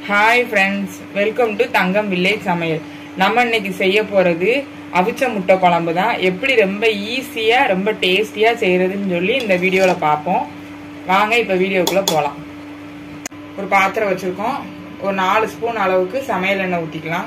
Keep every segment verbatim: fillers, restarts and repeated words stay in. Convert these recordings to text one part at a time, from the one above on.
Hi friends, welcome to Thangam Village சமையல். நம்ம இன்னைக்கு செய்ய போறது அவிச்ச முட்டை குழம்பு தான். எப்படி ரொம்ப ஈஸியா ரொம்ப டேஸ்டியா செய்யறதுன்னு சொல்லி இந்த வீடியோல பாப்போம். வாங்க இப்ப வீடியோக்குள்ள போலாம். ஒரு பாத்திரம் வச்சிருக்கோம். ஒரு நாலு ஸ்பூன் அளவுக்கு சமையல் எண்ணெய் ஊத்திக்கலாம்.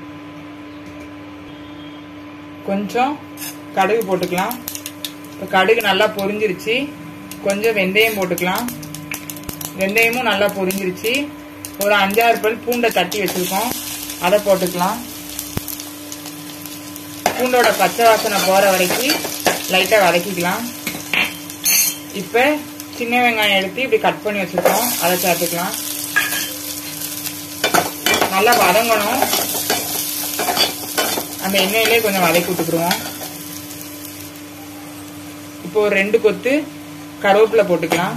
கொஞ்சம் கடுகு போட்டுக்கலாம். இப்ப கடுகு நல்லா பொரிஞ்சிருச்சு. கொஞ்சம் வெந்தயம் போட்டுக்கலாம். வெந்தயமும் நல்லா பொரிஞ்சிருச்சு. ஒரு அஞ்சாறு பல் பூண்டை தட்டி வச்சிருக்கோம், அதை போட்டுக்கலாம். பூண்டோட பச்சை வாசனை போற வரைக்கும் லைட்டா வதக்கிக்கலாம். இப்ப சின்ன வெங்காயம் எடுத்து இப்படி கட் பண்ணி வச்சிருக்கோம், அதை சேர்த்துக்கலாம். நல்லா வதங்கணும். அந்த எண்ணெயிலே கொஞ்சம் வதக்கி விட்டுக்குருவோம். இப்போ ஒரு ரெண்டு கொத்து கருவேப்பிலை போட்டுக்கலாம்.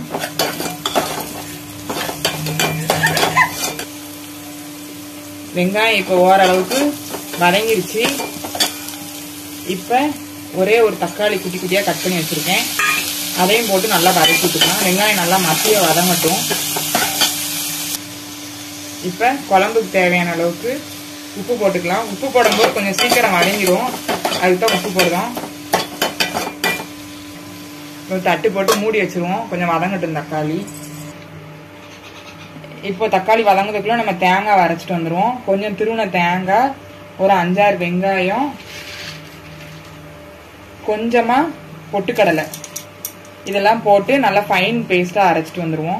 வெங்காயம் இப்ப ஓரளவுக்கு வதங்கிருச்சு. இப்ப ஒரே ஒரு தக்காளி குட்டி குட்டியா கட் பண்ணி வச்சிருக்கேன், அதையும் போட்டு நல்லா வதக்கி விட்டுக்கலாம். வெங்காயம் நல்லா மசிய வதங்கட்டும். இப்ப குழம்புக்கு தேவையான அளவுக்கு உப்பு போட்டுக்கலாம். உப்பு போடும்போது கொஞ்சம் சீக்கிரம் வதங்கிடும், அதுக்குதான் உப்பு போடுறோம். தட்டு போட்டு மூடி வச்சிருவோம், கொஞ்சம் வதங்கட்டும் தக்காளி. இப்போ தக்காளி வதங்குறதுக்குள்ள நம்ம தேங்காய் அரைச்சிட்டு வந்துடுவோம். கொஞ்சம் திருவுன தேங்காய், ஒரு அஞ்சாறு வெங்காயம், கொஞ்சமா பொட்டுக்கடலை, இதெல்லாம் போட்டு நல்லா ஃபைன் பேஸ்டா அரைச்சிட்டு வந்துடுவோம்.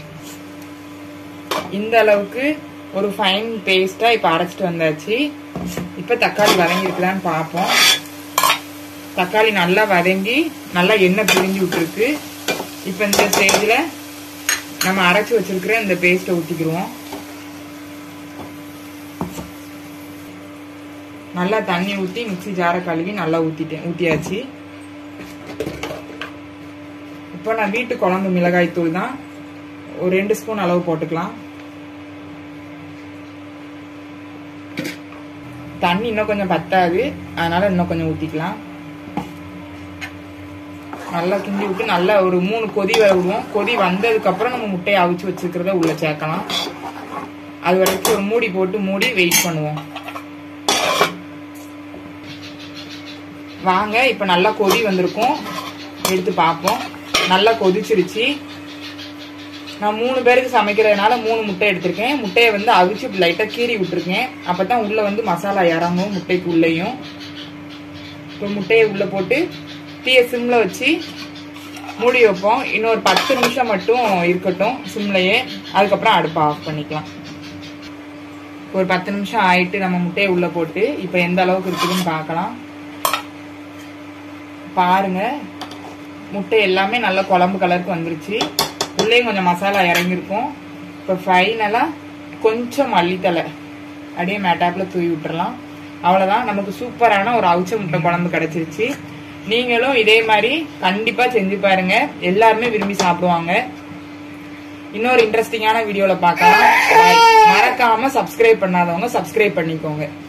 இந்த அளவுக்கு ஒரு ஃபைன் பேஸ்டா இப்ப அரைச்சிட்டு வந்தாச்சு. இப்ப தக்காளி வதங்கிருக்குதான்னு பார்ப்போம். தக்காளி நல்லா வதங்கி நல்லா எண்ணெய் பிரிஞ்சு விட்டுருக்கு. இப்ப இந்த ஸ்டேஜ்ல நம்ம அரைச்சு வச்சிருக்கிற இந்த பேஸ்ட்டை ஊத்திக்கிடுவோம். நல்லா தண்ணி ஊத்தி மிக்ஸி ஜார கழுவி நல்லா ஊத்திட்டேன் ஊத்தியாச்சு. இப்போ நான் வீட்டு குழம்பு மிளகாய் தூள் தான், ஒரு ரெண்டு ஸ்பூன் அளவு போட்டுக்கலாம். தண்ணி இன்னும் கொஞ்சம் பத்தாது, அதனால இன்னும் கொஞ்சம் ஊத்திக்கலாம். நல்லா கிண்டி விட்டு நல்லா ஒரு மூணு கொதி வர விடுவோம். கொதி வந்ததுக்கு அப்புறம் நம்ம முட்டையை அவிச்சு வச்சுக்கிறத உள்ள சேர்க்கலாம். அது வரைக்கும் ஒரு மூடி போட்டு மூடி வெயிட் பண்ணுவோம். வாங்க இப்ப நல்லா கொதி வந்திருக்கும், எடுத்து பார்ப்போம். நல்லா கொதிச்சிருச்சு. நான் மூணு பேருக்கு சமைக்கிறதுனால மூணு முட்டை எடுத்திருக்கேன். முட்டையை வந்து அவிச்சு லைட்டா கீறி விட்டுருக்கேன், அப்பதான் உள்ள வந்து மசாலா இறங்கும் முட்டைக்கு உள்ளேயும். இப்போ முட்டையை உள்ள போட்டு தீய சிம்ல வச்சு மூடி வைப்போம். இன்னொரு பத்து நிமிஷம் மட்டும் இருக்கட்டும் சிம்லயே, அதுக்கப்புறம் அடுப்பை ஆஃப் பண்ணிக்கலாம். ஒரு பத்து நிமிஷம் ஆயிட்டு நம்ம முட்டையை உள்ள போட்டு இப்ப எந்த அளவுக்கு இருக்குதுன்னு பார்க்கலாம். பாருங்க, முட்டை எல்லாமே நல்ல குழம்பு கலருக்கு வந்துருச்சு. உள்ளேயும் கொஞ்சம் மசாலா இறங்கிருக்கும். இப்ப ஃபைனலா கொஞ்சம் மல்லித்தலை அப்படியே மேட்டாப்ல தூவி விட்டுறலாம். அவ்வளவுதான், நமக்கு சூப்பரான ஒரு அவிச்ச முட்டை குழம்பு கிடைச்சிருச்சு. நீங்களும் இதே மாதிரி கண்டிப்பா செஞ்சு பாருங்க, எல்லாருமே விரும்பி சாப்பிடுவாங்க. இன்னொரு இன்ட்ரெஸ்டிங்கான வீடியோல பார்க்கலாம். மறக்காம சப்ஸ்கிரைப் பண்ணாதவங்க சப்ஸ்கிரைப் பண்ணிக்கோங்க.